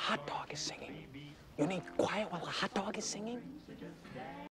hot dog is singing. You need quiet while a hot dog is singing?